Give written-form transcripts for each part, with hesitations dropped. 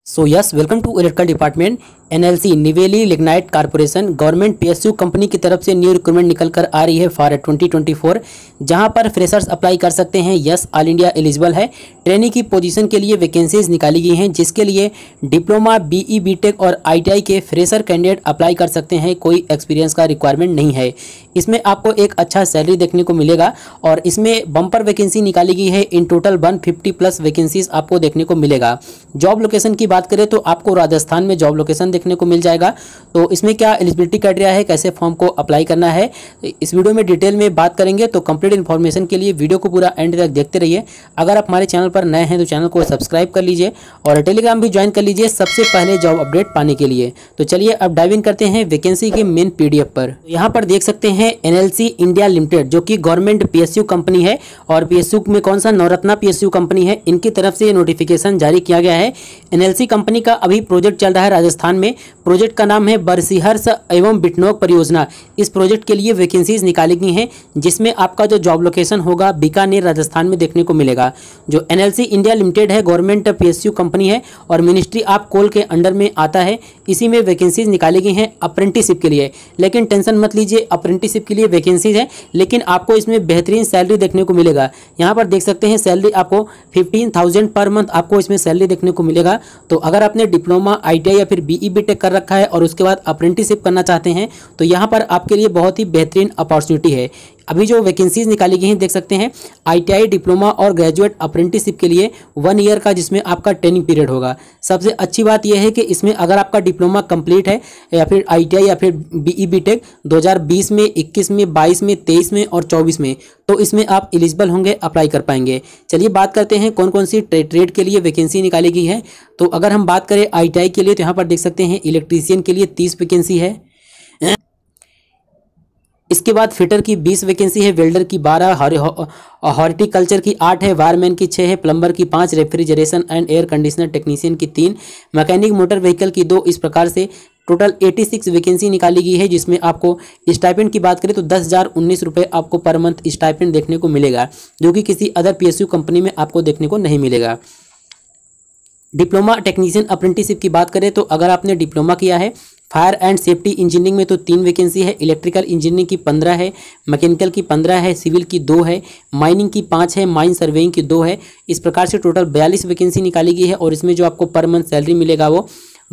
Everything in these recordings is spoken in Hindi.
So yes welcome to electrical department. NLC Neyveli lignite corporation government PSU company की तरफ से न्यू रिक्रूटमेंट निकल कर आ रही है फॉर 2024, जहां पर फ्रेशर्स अप्लाई कर सकते हैं। यस ऑल इंडिया एलिजिबल है। ट्रेनी की पोजीशन के लिए वैकेंसीज निकाली गई हैं, जिसके लिए डिप्लोमा बीई बीटेक और आईटीआई के फ्रेशर कैंडिडेट अप्लाई कर सकते हैं। कोई एक्सपीरियंस का रिक्वायरमेंट नहीं है। इसमें आपको एक अच्छा सैलरी देखने को मिलेगा और इसमें बम्पर वैकेंसी निकाली गई है। इन टोटल 150 प्लस वैकेंसीज आपको देखने को मिलेगा। जॉब लोकेशन की बात करें तो आपको राजस्थान में जॉब लोकेशन देखने को मिल जाएगा। तो इसमें क्या एलिजिबिलिटी क्राइटेरिया है, कैसे फॉर्म को अप्लाई करना है, इस वीडियो में डिटेल में बात करेंगे। तो कंप्लीट इन्फॉर्मेशन के लिए वीडियो को पूरा एंड तक देखते रहिए। अगर आप हमारे चैनल पर नए हैं तो चैनल को सब्सक्राइब कर लीजिए और टेलीग्राम भी ज्वाइन कर लीजिए सबसे पहले जॉब अपडेट पाने के लिए। तो चलिए अब डाइव इन करते हैं वैकेंसी के मेन पीडीएफ पर। यहाँ पर देख सकते हैं एनएलसी इंडिया लिमिटेड, जो कि गवर्नमेंट पीएसयू कंपनी है। और पीएसयू में कौन सा, नवरत्ना पीएसयू कंपनी है। इनकी तरफ से नोटिफिकेशन जारी किया गया है। एनएलसी कंपनी का अभी प्रोजेक्ट चल रहा है राजस्थान में। प्रोजेक्ट का नाम है बरसिहर्ष एवं बिटनोक परियोजना। इस प्रोजेक्ट के लिए वैकेंसीज निकाली गई हैं, जिसमें आपका जो जॉब लोकेशन होगा बीकानेर राजस्थान में देखने को मिलेगा। जो एनएलसी इंडिया लिमिटेड है गवर्नमेंट पीएसयू कंपनी है और मिनिस्ट्री ऑफ कोल के अंडर में आता है। इसी में वैकेंसीज निकाली गई हैं अप्रेंटिसशिप के लिए। लेकिन टेंशन मत लीजिए, अप्रेंटिसशिप के लिए वैकेंसीज है, लेकिन आपको इसमें बेहतरीन सैलरी देखने को मिलेगा। यहाँ पर देख सकते हैं सैलरी आपको 15,000 पर मंथ आपको इसमें सैलरी देखने को मिलेगा। तो अगर आपने डिप्लोमा आईटीआई या फिर बीई बीटेक कर रखा है और उसके बाद अप्रेंटिसशिप करना चाहते हैं तो यहाँ पर आपके लिए बहुत ही बेहतरीन अपॉर्चुनिटी है। अभी जो वैकेंसीज निकाली गई हैं देख सकते हैं आईटीआई डिप्लोमा और ग्रेजुएट अप्रेंटिसशिप के लिए 1 ईयर का, जिसमें आपका ट्रेनिंग पीरियड होगा। सबसे अच्छी बात यह है कि इसमें अगर आपका डिप्लोमा कंप्लीट है या फिर आईटीआई या फिर बीई बीटेक 2020 में, 21 में, 22 में, 23 में और 24 में, तो इसमें आप एलिजिबल होंगे, अप्लाई कर पाएंगे। चलिए बात करते हैं कौन कौन सी ट्रेड के लिए वैकेंसी निकाली गई है। तो अगर हम बात करें आईटीआई के लिए तो यहाँ पर देख सकते हैं इलेक्ट्रीशियन के लिए 30 वैकेंसी है। इसके बाद फिटर की 20 वैकेंसी है, वेल्डर की 12, हॉर्टिकल्चर की 8 है, वायरमैन की 6 है, प्लम्बर की 5, refrigeration and air conditioner technician की 3, मैकेनिक मोटर व्हीकल की 2। इस प्रकार से टोटल 86 वैकेंसी निकाली गई है, जिसमें आपको स्टाइपेंड की बात करें तो 10,019 रुपये आपको पर मंथ स्टाइपेंड देखने को मिलेगा, जो कि किसी अदर पीएसयू कंपनी में आपको देखने को नहीं मिलेगा। डिप्लोमा टेक्नीशियन अप्रेंटिसशिप की बात करें तो अगर आपने डिप्लोमा किया है फायर एंड सेफ्टी इंजीनियरिंग में तो 3 वैकेंसी है, इलेक्ट्रिकल इंजीनियरिंग की 15 है, मैकेनिकल की 15 है, सिविल की 2 है, माइनिंग की 5 है, माइन सर्वेइंग की 2 है। इस प्रकार से टोटल 42 वैकेंसी निकाली गई है और इसमें जो आपको पर मंथ सैलरी मिलेगा वो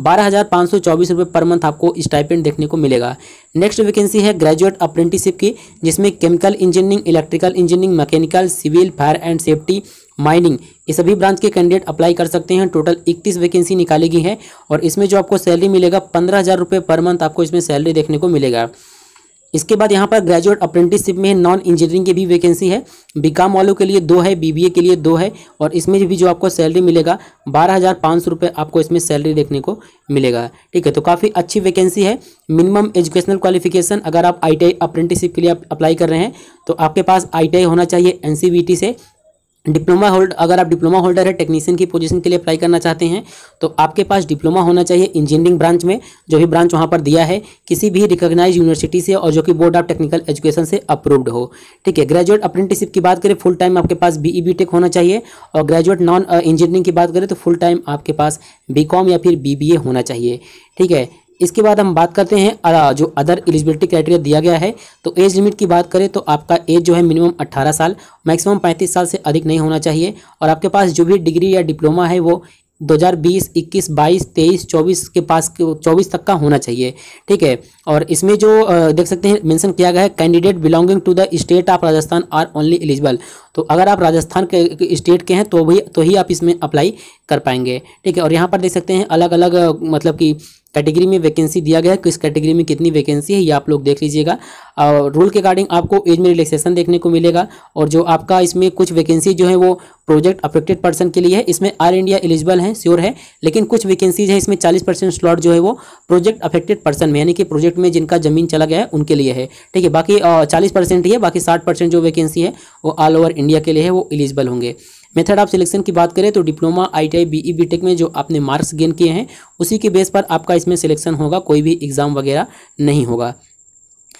12,524 रुपये पर मंथ आपको स्टाइपेंड देखने को मिलेगा। नेक्स्ट वैकेंसी है ग्रेजुएट अप्रेंटिसशिप की, जिसमें chemical engineering, electrical engineering, mechanical, civil, fire and safety, mining, ये सभी ब्रांच के कैंडिडेट अप्लाई कर सकते हैं। टोटल 31 वैकेंसी निकाली गई है और इसमें जो आपको सैलरी मिलेगा 15,000 रुपये पर मंथ आपको इसमें सैलरी देखने को मिलेगा। इसके बाद यहाँ पर ग्रेजुएट अप्रेंटिसशिप में नॉन इंजीनियरिंग की भी वैकेंसी है, बीकॉम वालों के लिए 2 है, बीबीए के लिए 2 है और इसमें भी जो आपको सैलरी मिलेगा 12,500 रुपये आपको इसमें सैलरी देखने को मिलेगा। ठीक है, तो काफ़ी अच्छी वैकेंसी है। मिनिमम एजुकेशनल क्वालिफिकेशन, अगर आप आईटीआई अप्रेंटिसशिप के लिए अप्लाई कर रहे हैं तो आपके पास आईटीआई होना चाहिए एनसीवीटी से। डिप्लोमा होल्ड, अगर आप डिप्लोमा होल्डर है टेक्नीशियन की पोजीशन के लिए अप्लाई करना चाहते हैं तो आपके पास डिप्लोमा होना चाहिए इंजीनियरिंग ब्रांच में, जो भी ब्रांच वहाँ पर दिया है किसी भी रिकॉग्नाइज यूनिवर्सिटी से और जो कि बोर्ड ऑफ टेक्निकल एजुकेशन से अप्रूव्ड हो। ठीक है, ग्रेजुएट अप्रेंटिसशिप की बात करें फुल टाइम आपके पास बीई बीटेक होना चाहिए और ग्रेजुएट नॉन इंजीनियरिंग की बात करें तो फुल टाइम आपके पास बीकॉम या फिर बीबीए होना चाहिए। ठीक है, इसके बाद हम बात करते हैं जो अदर एलिजिबिलिटी क्राइटेरिया दिया गया है। तो एज लिमिट की बात करें तो आपका एज जो है मिनिमम 18 साल, मैक्सिमम 35 साल से अधिक नहीं होना चाहिए और आपके पास जो भी डिग्री या डिप्लोमा है वो 2020, 21, 22, 23, 24 के पास 24 तक का होना चाहिए। ठीक है, और इसमें जो देख सकते हैं मेंशन किया गया है candidate belonging to the state of Rajasthan are only eligible. तो अगर आप राजस्थान के स्टेट के हैं तो ही आप इसमें अप्लाई कर पाएंगे। ठीक है, और यहाँ पर देख सकते हैं अलग अलग मतलब कि कैटेगरी में वैकेंसी दिया गया है, किस कैटेगरी में कितनी वैकेंसी है ये आप लोग देख लीजिएगा। रूल के अकॉर्डिंग आपको एज में रिलैक्सेशन देखने को मिलेगा और जो आपका इसमें कुछ वैकेंसी जो है वो प्रोजेक्ट अफेक्टेड पर्सन के लिए है। इसमें ऑल इंडिया एलिजिबल है, श्योर है, लेकिन कुछ वैकेंसीज है इसमें 40% स्लॉट जो है वो प्रोजेक्ट अफेक्टेड पर्सन में, यानी कि प्रोजेक्ट में जिनका जमीन चला गया है उनके लिए है। ठीक है, बाकी 40% ही है, बाकी 60% जो वैकेंसी है वो ऑल ओवर इंडिया के लिए है, वो एलिजिबल होंगे। मेथड ऑफ सिलेक्शन की बात करें तो डिप्लोमा आईटीआई बीई बीटेक में जो आपने मार्क्स गेन किए हैं उसी के बेस पर आपका इसमें सिलेक्शन होगा, कोई भी एग्जाम वगैरह नहीं होगा।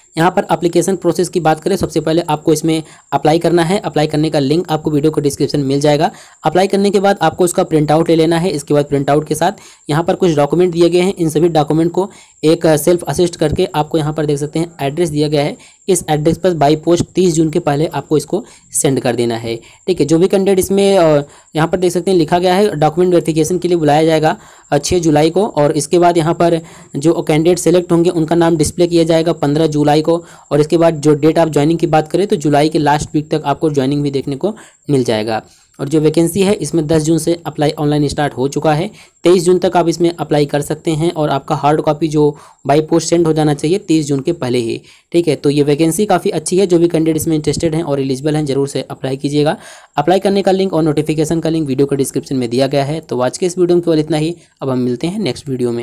यहाँ पर एप्लीकेशन प्रोसेस की बात करें, सबसे पहले आपको इसमें अप्लाई करना है। अप्लाई करने का लिंक आपको वीडियो को डिस्क्रिप्शन में मिल जाएगा। अप्लाई करने के बाद आपको उसका प्रिंट आउट ले लेना है। इसके बाद प्रिंट आउट के साथ यहाँ पर कुछ डॉक्यूमेंट दिए गए हैं। इन सभी डॉक्यूमेंट को एक सेल्फ असिस्ट करके आपको यहाँ पर देख सकते हैं एड्रेस दिया गया है। इस एड्रेस पर बाई पोस्ट 30 जून के पहले आपको इसको सेंड कर देना है। ठीक है, जो भी कैंडिडेट इसमें यहाँ पर देख सकते हैं लिखा गया है डॉक्यूमेंट वेरिफिकेशन के लिए बुलाया जाएगा 6 जुलाई को। और इसके बाद यहाँ पर जो कैंडिडेट सेलेक्ट होंगे उनका नाम डिस्प्ले किया जाएगा 15 जुलाई को। और इसके बाद जो डेट आप ज्वाइनिंग की बात करें तो जुलाई के लास्ट वीक तक आपको ज्वाइनिंग भी देखने को मिल जाएगा। और जो वैकेंसी है इसमें 10 जून से अप्लाई ऑनलाइन स्टार्ट हो चुका है। 23 जून तक आप इसमें अप्लाई कर सकते हैं और आपका हार्ड कॉपी जो बाई पोस्ट सेंड हो जाना चाहिए 30 जून के पहले ही। ठीक है, तो ये वैकेंसी काफ़ी अच्छी है। जो भी कैंडिडेट इसमें इंटरेस्टेड हैं और एलिजिबल हैं जरूर से अप्लाई कीजिएगा। अप्लाई करने का लिंक और नोटिफिकेशन का लिंक वीडियो को डिस्क्रिप्शन में दिया गया है। तो आज के इस वीडियो में केवल इतना ही। अब हम मिलते हैं नेक्स्ट वीडियो में।